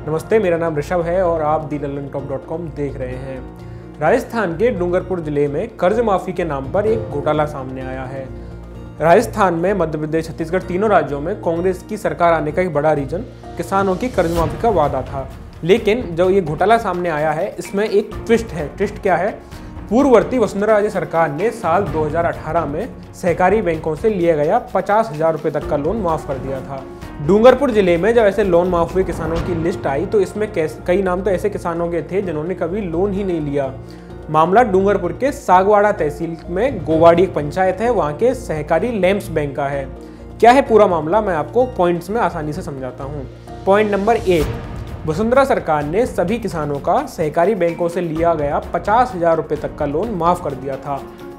नमस्ते, मेरा नाम ऋषभ है और आप lallantop.com देख रहे हैं। राजस्थान के डूंगरपुर जिले में कर्ज माफी के नाम पर एक घोटाला सामने आया है। राजस्थान में, मध्य प्रदेश, छत्तीसगढ़, तीनों राज्यों में कांग्रेस की सरकार आने का एक बड़ा रीजन किसानों की कर्ज माफी का वादा था। लेकिन जो ये घोटाला सामने आया है, इसमें एक ट्विस्ट है। ट्विस्ट क्या है? पूर्ववर्ती वसुंधरा राजे सरकार ने साल 2018 में सहकारी बैंकों से लिया गया 50,000 रुपये तक का लोन माफ कर दिया था। डूंगरपुर जिले में जब ऐसे लोन माफ हुए किसानों की लिस्ट आई तो इसमें कई नाम तो ऐसे किसानों के थे जिन्होंने कभी लोन ही नहीं लिया। मामला डूंगरपुर के सागवाड़ा तहसील में गोवाड़ी एक पंचायत है, वहाँ के सहकारी लैम्प्स बैंक का है। क्या है पूरा मामला, मैं आपको पॉइंट्स में आसानी से समझाता हूँ। पॉइंट नंबर 1, वसुंधरा सरकार ने सभी किसानों का सहकारी बैंकों से लिया गया 50,000 रुपये तक का लोन माफ कर दिया था।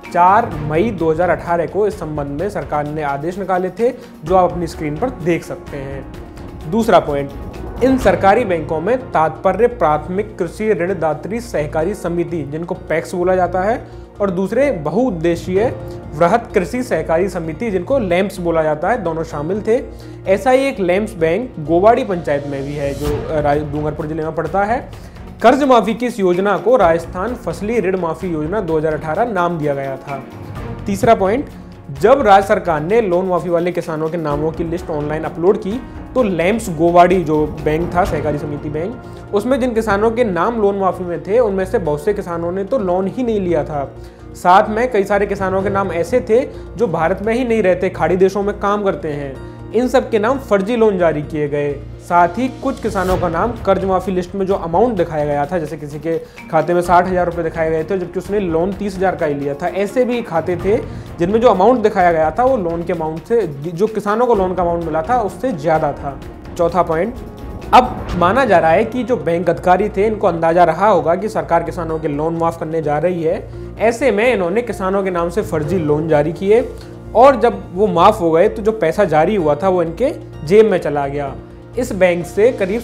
4 मई 2018 को इस संबंध में सरकार ने आदेश निकाले थे, जो आप अपनी स्क्रीन पर देख सकते हैं। दूसरा पॉइंट, इन सरकारी बैंकों में तात्पर्य प्राथमिक कृषि ऋणदात्री सहकारी समिति, जिनको पैक्स बोला जाता है, और दूसरे बहुउद्देशीय वृहद कृषि सहकारी समिति, जिनको लैम्प्स बोला जाता है, दोनों शामिल थे। ऐसा ही एक लैम्प्स बैंक गोवाड़ी पंचायत में भी है, जो डूंगरपुर जिले में पड़ता है। कर्ज माफी की इस योजना को राजस्थान फसली ऋण माफी योजना 2018 नाम दिया गया था। तीसरा पॉइंट, जब राज्य सरकार ने लोन माफी वाले किसानों के नामों की लिस्ट ऑनलाइन अपलोड की तो लैम्प्स गोवाड़ी जो बैंक था, सहकारी समिति बैंक, उसमें जिन किसानों के नाम लोन माफी में थे उनमें से बहुत से किसानों ने तो लोन ही नहीं लिया था। साथ में कई सारे किसानों के नाम ऐसे थे जो भारत में ही नहीं रहते, खाड़ी देशों में काम करते हैं। इन सब के नाम फर्जी लोन जारी किए गए। साथ ही कुछ किसानों का नाम कर्ज माफी लिस्ट में जो अमाउंट दिखाया गया था, जैसे किसी के खाते में 60,000 रुपये दिखाए गए थे जबकि उसने लोन 30,000 का ही लिया था। ऐसे भी खाते थे जिनमें जो अमाउंट दिखाया गया था वो लोन के अमाउंट से, जो किसानों को लोन का अमाउंट मिला था उससे ज़्यादा था। चौथा पॉइंट, अब माना जा रहा है कि जो बैंक अधिकारी थे इनको अंदाजा रहा होगा कि सरकार किसानों के लोन माफ़ करने जा रही है। ऐसे में इन्होंने किसानों के नाम से फर्जी लोन जारी किए और जब वो माफ़ हो गए तो जो पैसा जारी हुआ था वो इनके जेब में चला गया। इस बैंक से करीब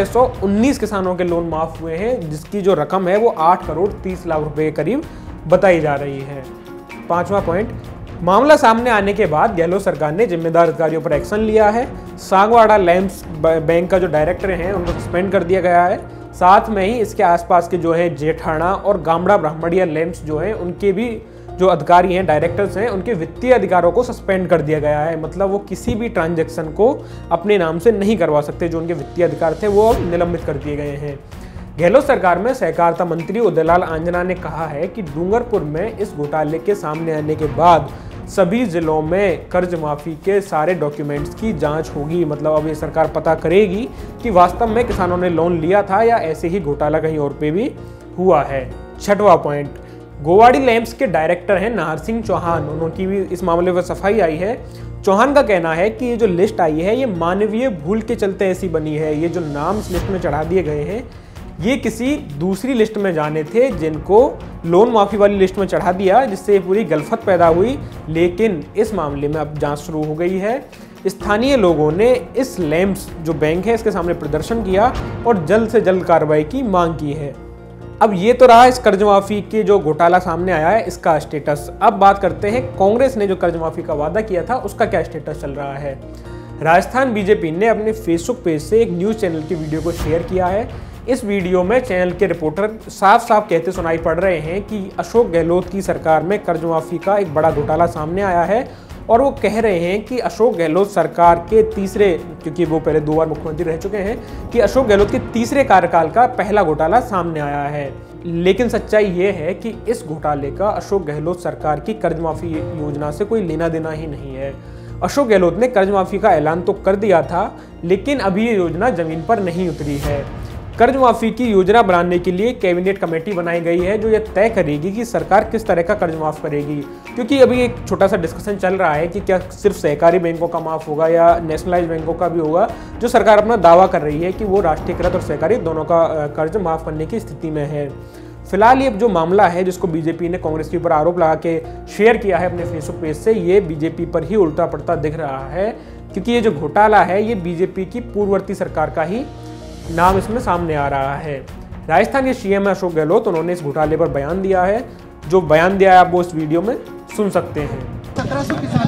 1719 किसानों के लोन माफ़ हुए हैं, जिसकी जो रकम है वो 8 करोड़ 30 लाख रुपए के करीब बताई जा रही है। पांचवा पॉइंट, मामला सामने आने के बाद गहलोत सरकार ने जिम्मेदार अधिकारियों पर एक्शन लिया है। सागवाड़ा लैम्प्स बैंक का जो डायरेक्टर हैं उनको सस्पेंड कर दिया गया है। साथ में ही इसके आसपास के जो है जेठाना और गामड़ा ब्राह्मणिया लैम्प्स जो हैं उनके भी जो अधिकारी हैं, डायरेक्टर्स हैं, उनके वित्तीय अधिकारों को सस्पेंड कर दिया गया है। मतलब वो किसी भी ट्रांजैक्शन को अपने नाम से नहीं करवा सकते। जो उनके वित्तीय अधिकार थे वो अब निलंबित कर दिए गए हैं। गहलोत सरकार में सहकारिता मंत्री उदयलाल आंजना ने कहा है कि डूंगरपुर में इस घोटाले के सामने आने के बाद सभी जिलों में कर्ज माफी के सारे डॉक्यूमेंट्स की जांच होगी। मतलब अब ये सरकार पता करेगी कि वास्तव में किसानों ने लोन लिया था या ऐसे ही घोटाला कहीं और पे भी हुआ है। छठवां पॉइंट, गोवाड़ी लैम्प्स के डायरेक्टर हैं नाहर सिंह चौहान, उनकी भी इस मामले पर सफाई आई है। चौहान का कहना है कि ये जो लिस्ट आई है ये मानवीय भूल के चलते ऐसी बनी है। ये जो नाम इस लिस्ट में चढ़ा दिए गए हैं ये किसी दूसरी लिस्ट में जाने थे, जिनको लोन माफी वाली लिस्ट में चढ़ा दिया, जिससे पूरी गलफत पैदा हुई। लेकिन इस मामले में अब जांच शुरू हो गई है। स्थानीय लोगों ने इस लैम्प्स जो बैंक है इसके सामने प्रदर्शन किया और जल्द से जल्द कार्रवाई की मांग की है। अब ये तो रहा इस कर्ज माफी के जो घोटाला सामने आया है इसका स्टेटस। अब बात करते हैं कांग्रेस ने जो कर्ज माफी का वादा किया था उसका क्या स्टेटस चल रहा है। राजस्थान बीजेपी ने अपने फेसबुक पेज से एक न्यूज़ चैनल की वीडियो को शेयर किया है। इस वीडियो में चैनल के रिपोर्टर साफ साफ कहते सुनाई पड़ रहे हैं कि अशोक गहलोत की सरकार में कर्ज माफी का एक बड़ा घोटाला सामने आया है और वो कह रहे हैं कि अशोक गहलोत सरकार के तीसरे, क्योंकि वो पहले 2 बार मुख्यमंत्री रह चुके हैं, कि अशोक गहलोत के तीसरे कार्यकाल का पहला घोटाला सामने आया है। लेकिन सच्चाई ये है कि इस घोटाले का अशोक गहलोत सरकार की कर्ज माफी योजना से कोई लेना देना ही नहीं है। अशोक गहलोत ने कर्ज माफी का ऐलान तो कर दिया था, लेकिन अभी ये योजना जमीन पर नहीं उतरी है। कर्ज माफी की योजना बनाने के लिए कैबिनेट कमेटी बनाई गई है जो ये तय करेगी कि सरकार किस तरह का कर्ज माफ करेगी। क्योंकि अभी एक छोटा सा डिस्कशन चल रहा है कि क्या सिर्फ सहकारी बैंकों का माफ होगा या नेशनलाइज बैंकों का भी होगा, जो सरकार अपना दावा कर रही है कि वो राष्ट्रीयकृत और सहकारी दोनों का कर्ज माफ करने की स्थिति में है। फिलहाल ये जो मामला है जिसको बीजेपी ने कांग्रेस के ऊपर आरोप लगा के शेयर किया है अपने फेसबुक पेज से, ये बीजेपी पर ही उल्टा पड़ता दिख रहा है। क्योंकि ये जो घोटाला है ये बीजेपी की पूर्ववर्ती सरकार का ही नाम इसमें सामने आ रहा है। राजस्थान के सीएम अशोक गहलोत, उन्होंने इस घोटाले पर बयान दिया है। जो बयान दिया है आप वो इस वीडियो में सुन सकते हैं। 1700 किसानों के साथ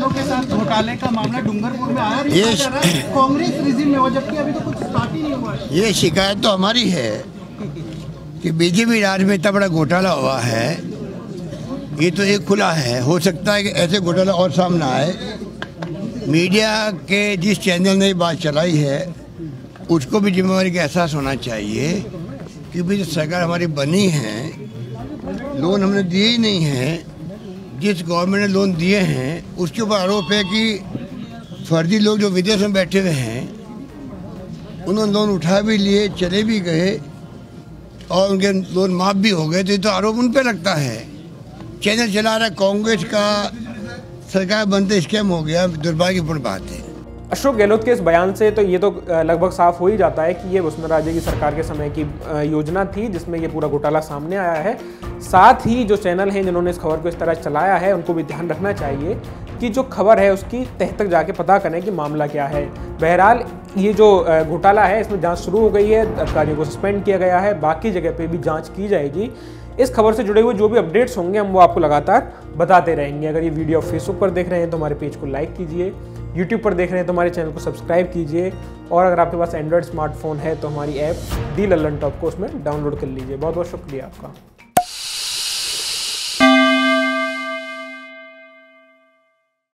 घोटाले का मामला डूंगरपुर में आया, कांग्रेस रिजिम में हो, जबकि अभी तो कुछ स्टार्ट ही नहीं हुआ है। ये शिकायत तो हमारी है कि बीजेपी राज में इतना बड़ा घोटाला हुआ है। ये तो एक खुला है, हो सकता है कि ऐसे घोटाला और सामने आए। मीडिया के जिस चैनल ने बात चलाई है उसको भी जिम्मेवारी का एहसास होना चाहिए कि भी जो सरकार हमारी बनी है, लोन हमने दिए ही नहीं हैं। जिस गवर्नमेंट ने लोन दिए हैं उसके ऊपर आरोप है कि फर्जी लोग जो विदेश में बैठे हुए हैं उन्होंने लोन उठा भी लिए, चले भी गए और उनके लोन माफ़ भी हो गए। तो ये तो आरोप उन पर लगता है। चैनल चला रहा है कांग्रेस का, सरकार बनते स्कैम हो गया। दुर्भाग्यपूर्ण बात है। अशोक गहलोत के इस बयान से तो ये तो लगभग साफ हो ही जाता है कि ये वसुंधरा राजे की सरकार के समय की योजना थी जिसमें ये पूरा घोटाला सामने आया है। साथ ही जो चैनल हैं जिन्होंने इस खबर को इस तरह चलाया है उनको भी ध्यान रखना चाहिए कि जो खबर है उसकी तह तक जाके पता करें कि मामला क्या है। बहरहाल ये जो घोटाला है इसमें जांच शुरू हो गई है, अधिकारियों को सस्पेंड किया गया है, बाकी जगह पे भी जांच की जाएगी। इस खबर से जुड़े हुए जो भी अपडेट्स होंगे हम वो आपको लगातार बताते रहेंगे। अगर ये वीडियो आप फेसबुक पर देख रहे हैं तो हमारे पेज को लाइक कीजिए, यूट्यूब पर देख रहे हैं तो हमारे चैनल को सब्सक्राइब कीजिए, और अगर आपके पास एंड्रॉयड स्मार्टफोन है तो हमारी ऐप दी लल्लन टॉप को उसमें डाउनलोड कर लीजिए। बहुत बहुत शुक्रिया आपका।